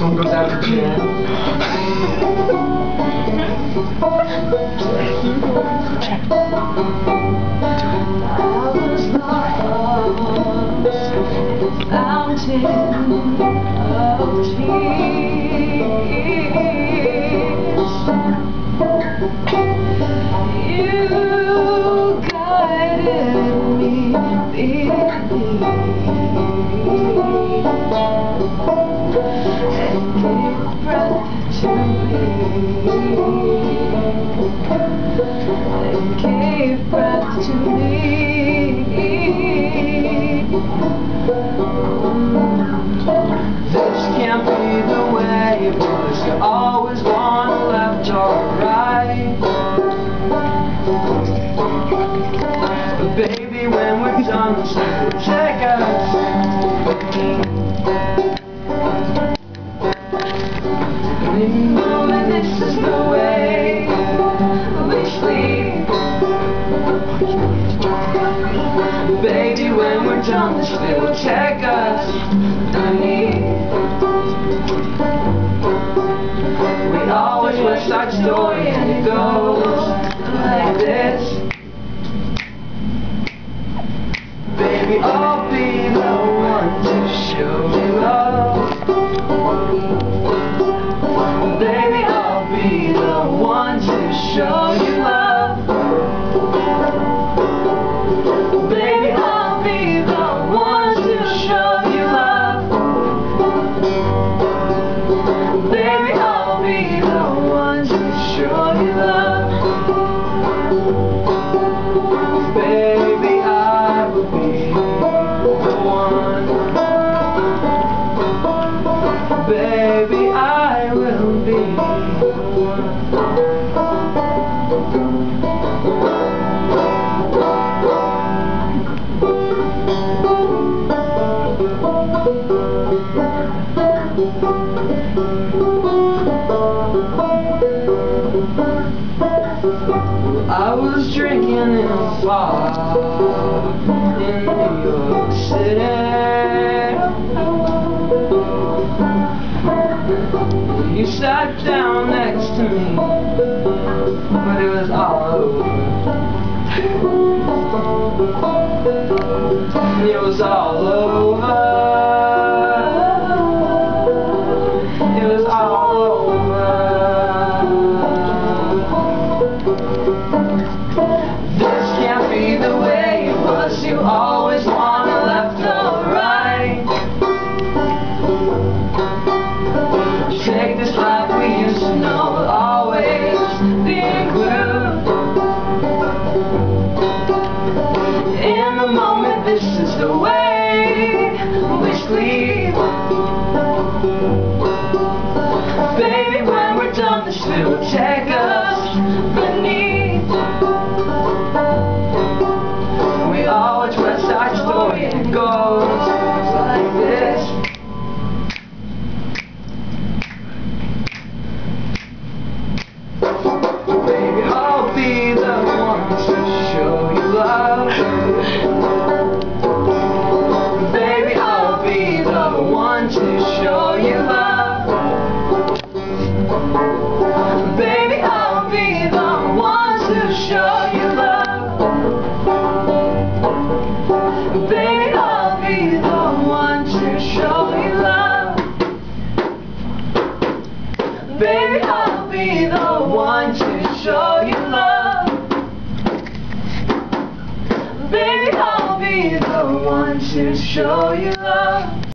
one goes out to Jen. Fountain of tears, you guided me beneath and gave breath to me, and gave breath to me. This can't be the way it was. You always want left or right. But baby, when we're done, this will take us. And you know that this is the way we sleep. Baby, when we're done, this will take us. We always West Side Story, and it goes like this. Baby, I'll be the one to show you love. Baby, I'll be the one to show you love. Baby, I'll be the one to show you love. Baby, I'll be the one to show you love. Baby, I will be the one. Baby, I will be the one. I was drinking in a bar in New York City. You sat down next to me, but it was all over. It was all over. It was all over. This can't be the way it was. You always want to left or right. Take this life we used to know, will always be glued. In the moment, this is the way we sleep. Baby, when we're done, this will take us beneath. We always West Side Story, and it goes like this. Baby, I'll be the one to show you love. Baby, I'll be the one to show you love. Baby, I'll be the one to show you love. Baby, I'll be the one to show you love. Baby, I'll be the one to show you love. Baby, I'll be the one to show you love.